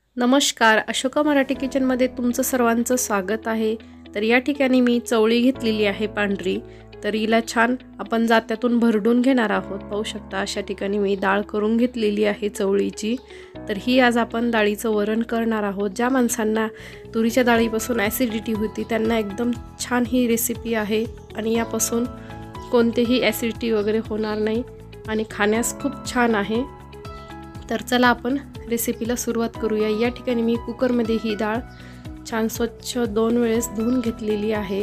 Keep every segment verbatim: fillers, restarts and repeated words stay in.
नमस्कार, अशोका मराठी किचनमध्ये तुमचं सर्वांचं स्वागत आहे। तर या ठिकाणी मी चवळी घेतलेली आहे पांढरी। तर हिला छान आपण जात्यातून भरडून घेणार आहोत। पाहू शकता अशा ठिकाणी मी डाळ करून घेतलेली आहे चवळीची। तर ही आज आपण डाळीचं वरण करणार आहोत। ज्या माणसांना तुरीच्या डाळीपासून ॲसिडिटी होती त्यांना एकदम छान ही रेसिपी आहे आणि यापासून कोणतेही ॲसिडिटी वगैरे होणार नाही आणि खाण्यास खूप छान आहे। तर चला आपण रेसिपीला सुरुवात करूया। या ठिकाणी मी कुकरमध्ये ही डाळ छान स्वच्छ दोन वेळेस धुवून घेतलेली आहे।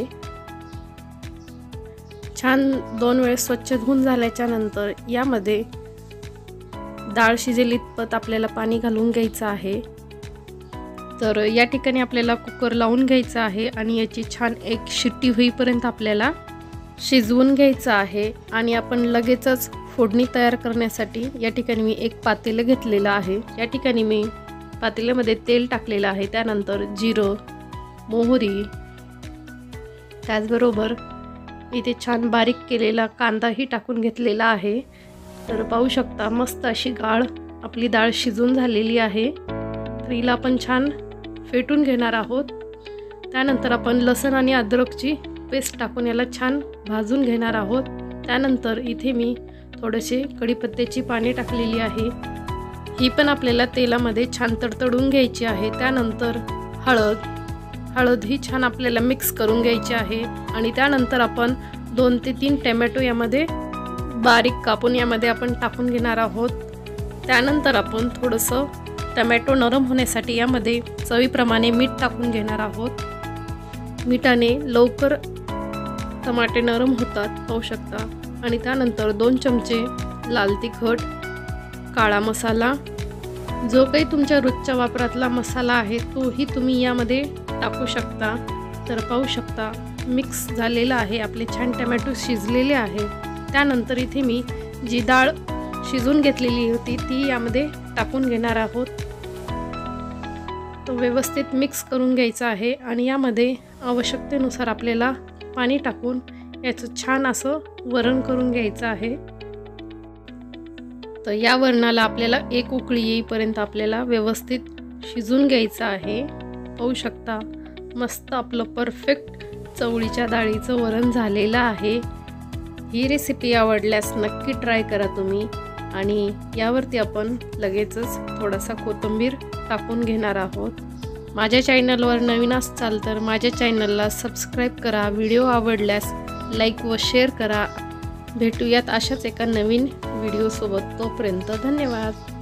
छान दोन वेळेस स्वच्छ धुवून झाल्याच्या नंतर यामध्ये डाळ शिजेल इतपत आपल्याला पाणी घालून घ्यायचं आहे। तर या ठिकाणी आपल्याला कुकर लावून घ्यायचा आहे आणि याची छान एक शिट्टी होईपर्यंत आपल्याला शिजवून घ्यायचं आहे। आणि आपण लगेचच फोडणी तयार करण्यासाठी या ठिकाणी मी एक पातेलं घेतलेलं आहे। या ठिकाणी मी पातेल्यामध्ये तेल टाकलेलं आहे। त्यानंतर जिरं, मोहरी, त्याचबरोबर इथे छान बारीक केलेला कांदाही टाकून घेतलेला आहे। तर पाहू शकता मस्त अशी डाळ आपली डाळ शिजून झालेली आहे। तर हिला आपण छान फेटून घेणार आहोत। त्यानंतर आपण लसूण आणि अद्रकची पेस्ट टाकून याला छान भाजून घेणार आहोत। त्यानंतर इथे मी थोडेसे कढीपत्त्याची पाने टाकलेली आहे। ही पण आपल्याला तेलामध्ये छान तडतडून घ्यायची आहे। त्यानंतर हळद हळद ही छान आपल्याला मिक्स करून घ्यायची आहे। आणि त्यानंतर आपण दोन ते तीन टोमॅटो यामध्ये बारीक कापून यामध्ये आपण टाकून घेणार आहोत। त्यानंतर आपण थोडंसं टोमॅटो नरम होण्यासाठी यामध्ये चवीप्रमाणे मीठ टाकून घेणार आहोत। मिठाने लवकर टमाटे नरम होतात पाहू शकता। आणि त्यानंतर दोन चमचे लाल तिखट, काळा मसाला, जो काही तुमच्या रोजच्या वापरातला मसाला आहे तोही तुम्ही यामध्ये टाकू शकता। तर पाहू शकता मिक्स झालेला आहे, आपले छान टोमॅटो शिजलेले आहे। त्यानंतर इथे मी जी डाळ शिजून घेतलेली होती ती यामध्ये टाकून घेणार आहोत। तो व्यवस्थित मिक्स करून घ्यायचा आहे आणि यामध्ये आवश्यकतेनुसार आपल्याला पाणी टाकून याचं छान असं वरण करून घ्यायचं आहे। तर या वरणाला आपल्याला एक उकळी येईपर्यंत आपल्याला व्यवस्थित शिजून घ्यायचं आहे। पाहू शकता मस्त आपलं परफेक्ट चवळीच्या डाळीचं वरण झालेलं आहे। ही रेसिपी आवडल्यास नक्की ट्राय करा तुम्ही। आणि यावरती आपण लगेचच थोडासा कोथिंबीर टाकून घेणार आहोत। माझ्या चॅनलवर नवीन असाल तर माझ्या चॅनलला सबस्क्राईब करा। व्हिडिओ आवडल्यास लाईक व शेअर करा। भेटूयात अशाच एका नवीन व्हिडिओसोबत, तोपर्यंत धन्यवाद।